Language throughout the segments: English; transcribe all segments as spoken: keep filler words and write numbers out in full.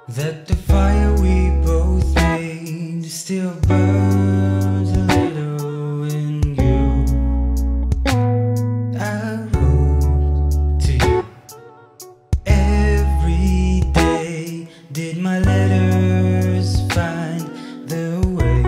that the fire we both made still burns a little in you. I wrote to you every day. Did my letters find their way?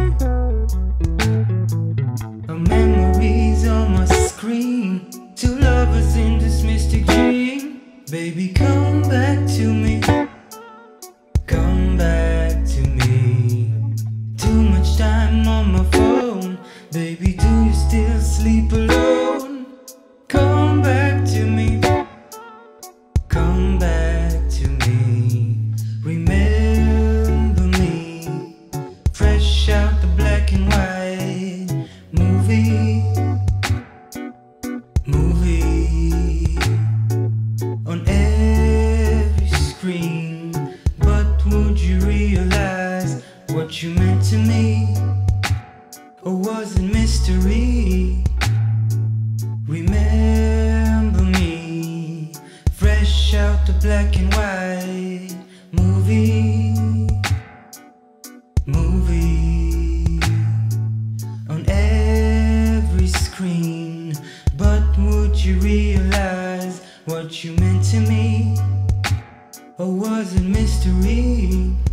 Our memories on my screen, two lovers in this mystic dream. Baby, come back to me. Come back to me. Too much time on my phone. Baby, do you still sleep alone? Come back to me. Come back to me. Remember me. Fresh out the black and white movie. Movie on every screen. But would you realize what you meant to me? Or was it mystery? Remember me. Fresh out the black and white movie. Movie on every screen. But would you realize what you meant to me? Or was it mystery?